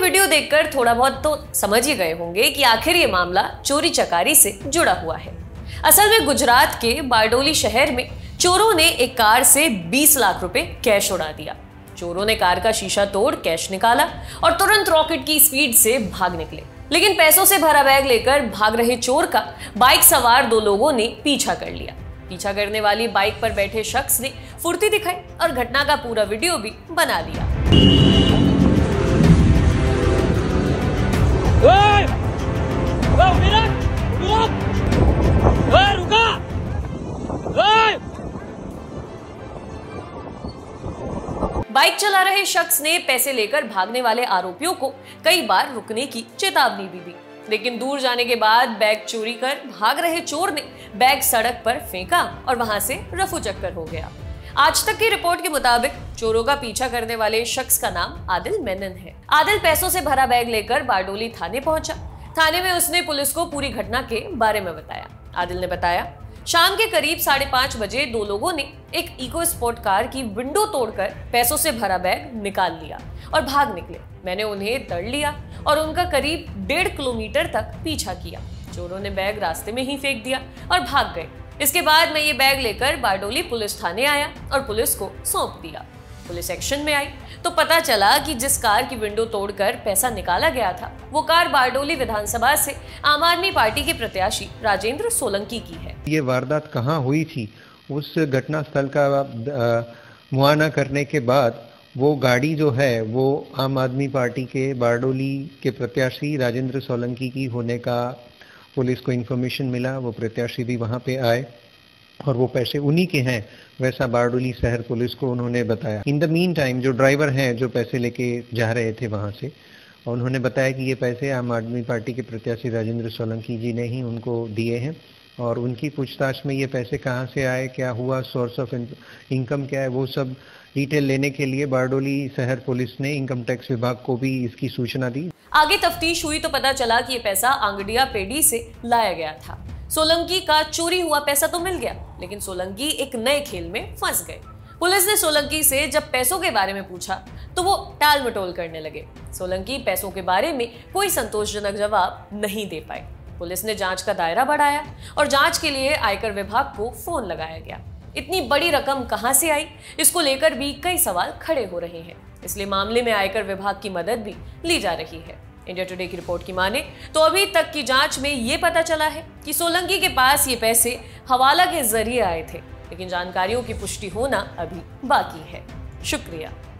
Video देखकर थोड़ा बहुत तो समझ ही गए होंगे कि आखिर ये मामला चोरी चकारी से जुड़ा हुआ है। असल में गुजरात के बारडोली शहर में चोरों ने एक कार से 20 लाख रुपए कैश उड़ा दिया। चोरों ने कार का शीशा तोड़ कैश निकाला और तुरंत रॉकेट की स्पीड से भाग निकले। लेकिन पैसों से भरा बैग लेकर भाग रहे चोर का बाइक सवार 2 लोगों ने पीछा कर लिया। पीछा करने वाली बाइक पर बैठे शख्स ने फुर्ती दिखाई और घटना का पूरा वीडियो भी बना लिया। बाइक चला रहे शख्स ने पैसे लेकर भागने वाले आरोपियों को कई बार रुकने की चेतावनी भी दी, लेकिन दूर जाने के बाद बैग चोरी कर भाग रहे चोर ने बैग सड़क पर फेंका और वहां से रफू चक्कर हो गया। आज तक की रिपोर्ट के मुताबिक चोरों का पीछा करने वाले शख्स का नाम आदिल मेनन है। आदिल पैसों से भरा बैग लेकर बारडोली थाने पहुंचा। थाने में उसने पुलिस को पूरी घटना के बारे में बताया। आदिल ने बताया, शाम के करीब 5:30 बजे 2 लोगों ने एक इको स्पोर्ट कार की विंडो तोड़कर पैसों से भरा बैग निकाल लिया और भाग निकले। मैंने उन्हें तड़ लिया और उनका करीब 1.5 किलोमीटर तक पीछा किया। चोरों ने बैग रास्ते में ही फेंक दिया और भाग गए। इसके बाद मैं ये बैग लेकर बारडोली पुलिस थाने आया और पुलिस को सौंप दिया। पुलिस एक्शन में आई तो पता चला कि जिस कार की विंडो तोड़कर पैसा निकाला गया था वो कार बारडोली विधानसभा से आम आदमी पार्टी के प्रत्याशी राजेंद्र सोलंकी की है। ये वारदात कहाँ हुई थी, उस घटना स्थल का मुआयना करने के बाद वो गाड़ी जो है वो आम आदमी पार्टी के बारडोली के प्रत्याशी राजेंद्र सोलंकी की होने का पुलिस को इन्फॉर्मेशन मिला। वो प्रत्याशी भी वहाँ पे आए और वो पैसे उन्हीं के हैं, वैसा बारडोली शहर पुलिस को उन्होंने बताया। इन द मीन टाइम जो ड्राइवर हैं जो पैसे लेके जा रहे थे वहाँ से, और उन्होंने बताया कि ये पैसे आम आदमी पार्टी के प्रत्याशी राजेंद्र सोलंकी जी ने ही उनको दिए हैं और उनकी पूछताछ में ये पैसे कहाँ से आए, क्या हुआ, सोर्स ऑफ इनकम क्या है, वो सब डिटेल लेने के लिए बारडोली शहर पुलिस ने इनकम टैक्स विभाग को भी इसकी सूचना दी। आगे तफ्तीश हुई तो पता चला कि ये पैसा आंगडिया पेडी से लाया गया था। सोलंकी का चोरी हुआ पैसा तो मिल गया, लेकिन सोलंकी एक नए खेल में फंस गए। पुलिस ने सोलंकी से जब पैसों के बारे में पूछा तो वो टाल मटोल करने लगे। सोलंकी पैसों के बारे में कोई संतोषजनक जवाब नहीं दे पाए। पुलिस ने जांच का दायरा बढ़ाया और जांच के लिए आयकर विभाग को फोन लगाया गया। इतनी बड़ी रकम कहां से आई, इसको लेकर भी कई सवाल खड़े हो रहे हैं। इसलिए मामले में आयकर विभाग की मदद भी ली जा रही है। इंडिया टुडे की रिपोर्ट की माने तो अभी तक की जांच में ये पता चला है कि सोलंकी के पास ये पैसे हवाला के जरिए आए थे, लेकिन जानकारियों की पुष्टि होना अभी बाकी है। शुक्रिया।